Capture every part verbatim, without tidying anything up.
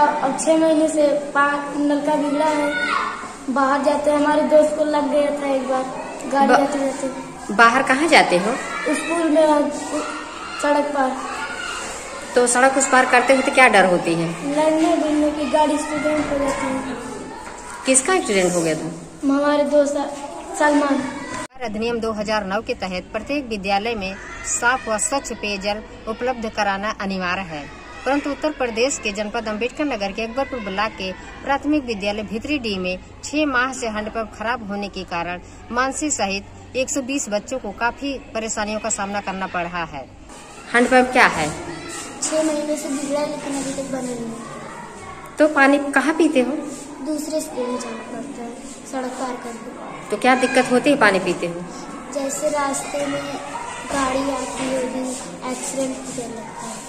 अब छह महीने से पाँच नलका बिगड़ा है, बाहर जाते हैं। हमारे दोस्त को लग गया था एक बार गाड़ी जाते जाते। बाहर कहाँ जाते हो? स्कूल में, सड़क पर। तो सड़क उस पार करते हुए तो क्या डर होती है? लड़ने गिरने की गाड़ी एक्सीडेंट हो जाती है। किसका एक्सीडेंट हो गया था? हमारे दोस्त सलमान। अधिनियम दो हज़ार नौ के तहत प्रत्येक विद्यालय में साफ व स्वच्छ पेयजल उपलब्ध कराना अनिवार्य है, परंतु उत्तर प्रदेश के जनपद अम्बेडकर नगर के अकबरपुर ब्लॉक के प्राथमिक विद्यालय भितरी डी में छह माह से हैंडपंप खराब होने के कारण मानसी सहित एक सौ बीस बच्चों को काफी परेशानियों का सामना करना पड़ रहा है। हैंडपंप क्या है? छह महीने से बिगड़ा है, लेकिन अभी तक बना नहीं है। तो पानी कहाँ पीते हो? दूसरे स्कूल में जाना पड़ता है, सड़क पार करके। तो क्या दिक्कत होती है पानी पीते हो? जैसे रास्ते में गाड़ी आती होगी, एक्सीडेंट होने लगता है।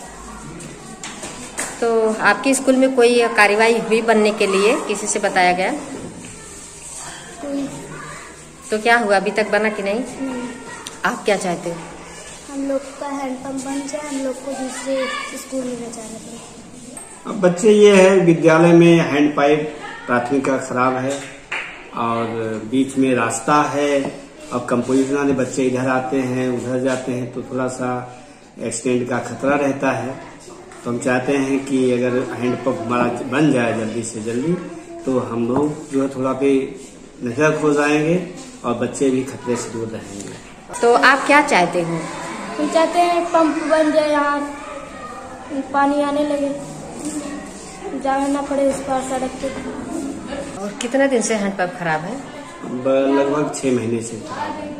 तो आपके स्कूल में कोई कार्रवाई हुई बनने के लिए, किसी से बताया गया? कोई। तो क्या हुआ, अभी तक बना कि नहीं? नहीं। आप क्या चाहते हो? हम लोग का हैंडपंप बन जाए, हम लोग को दूसरे स्कूल में जाना पड़े। अब बच्चे ये है, विद्यालय में हैंड पाइप प्राथमिक का खराब है और बीच में रास्ता है और कंपोजिशन वाले बच्चे इधर आते हैं उधर जाते हैं, तो थोड़ा सा एक्सीडेंट का खतरा रहता है। तो हम चाहते हैं कि अगर हैंडपंप हमारा बन जाए जल्दी से जल्दी, तो हम लोग जो है थोड़ा पे नजर खो जाएंगे और बच्चे भी खतरे से दूर रहेंगे। तो आप क्या चाहते हो? हम चाहते हैं पंप बन जाए, यहाँ पानी आने लगे, जाना ना पड़े उस पार सड़क पे। और कितने दिन से हैंडपंप खराब है? लगभग छह महीने से खराब है।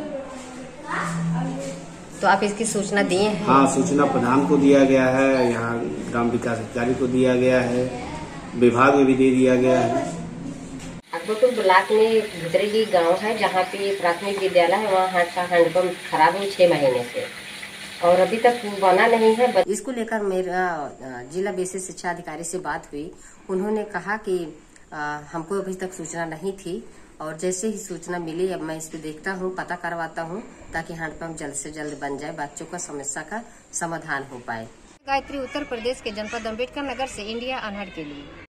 तो आप इसकी सूचना दिए हैं? हाँ, सूचना प्रधान को दिया गया है, यहाँ ग्राम विकास अधिकारी को दिया गया है, विभाग में भी दे दिया गया है। अकबरपुर ब्लॉक में भितरी गांव है जहाँ पे प्राथमिक विद्यालय है, वहाँ का हैंडपंप खराब है छह महीने से और अभी तक बना नहीं है। इसको लेकर मेरा जिला विशेष शिक्षा अधिकारी से बात हुई। उन्होंने कहा कि आ, हमको अभी तक सूचना नहीं थी और जैसे ही सूचना मिली अब मैं इस पे देखता हूँ, पता करवाता हूँ ताकि हैंडपंप जल्द से जल्द बन जाए, बच्चों का समस्या का समाधान हो पाए। गायत्री, उत्तर प्रदेश के जनपद अम्बेडकर नगर से इंडिया अनहट के लिए।